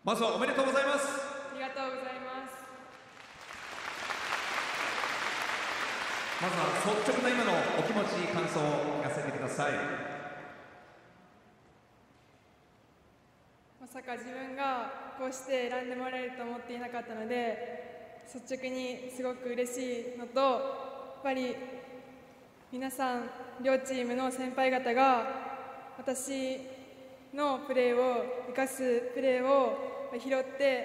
まずはおめでとうございます。 ありがとうございます。 まずは率直な今のお気持ち、感想を聞かせてください。 まさか自分がこうして選んでもらえると思っていなかったので、率直にすごく嬉しいのと、やっぱり皆さん両チームの先輩方が私のプレーを生かすプレーを拾って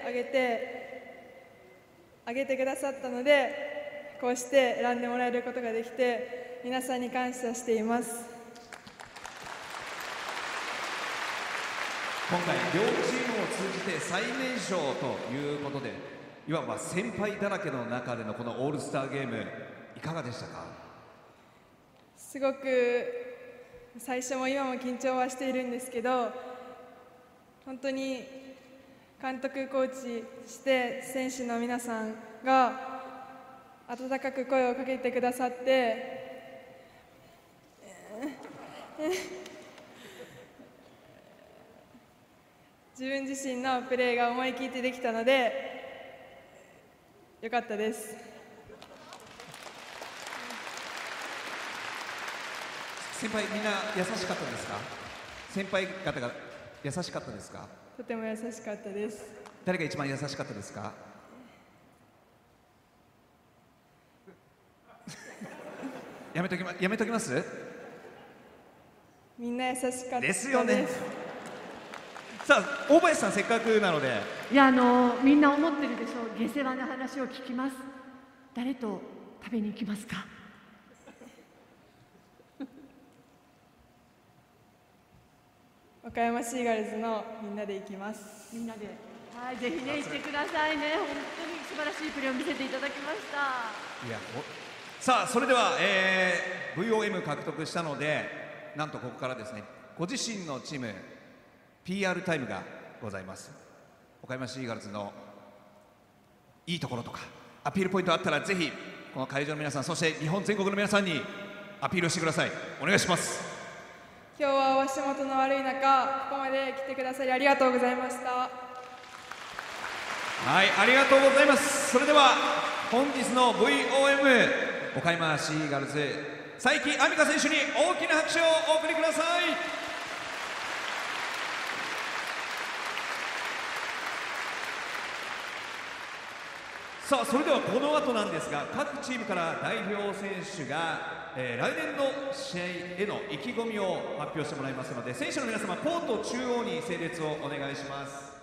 あげてくださったので、こうして選んでもらえることができて皆さんに感謝しています。 今回両チームを通じて最年少ということで、いわば先輩だらけの中でのこのオールスターゲーム、いかがでしたか？ すごく最初も今も緊張はしているんですけど、本当に監督、コーチして選手の皆さんが温かく声をかけてくださって自分自身のプレーが思い切ってできたのでよかったです。 先輩みんな優しかったですか？先輩方が優しかったですか？ とても優しかったです。 誰が一番優しかったですか？やめときます？ みんな優しかったですよね。さあ、大林さん、せっかくなので。 いや、みんな思ってるでしょう。下世話な話を聞きます。誰と食べに行きますか？ 岡山シーガルズのみんなで行きます。 みんなで、はい、ぜひね、行ってくださいね。本当に素晴らしいプレーを見せていただきました。 いや、さあ、それでは、VOM 獲得したので、なんとここからですね、ご自身のチーム PR タイムがございます。岡山シーガルズのいいところとかアピールポイントあったら、ぜひこの会場の皆さん、そして日本全国の皆さんにアピールしてください。お願いします。 今日はお足元の悪い中、ここまで来てくださりありがとうございました。 はい、ありがとうございます。それでは本日の VOM 岡山シーガルズ佐伯亜美香選手に大きな拍手をお送りください。さあ、それではこの後なんですが、各チームから代表選手が、来年の試合への意気込みを発表してもらいますので、選手の皆様コート中央に整列をお願いします。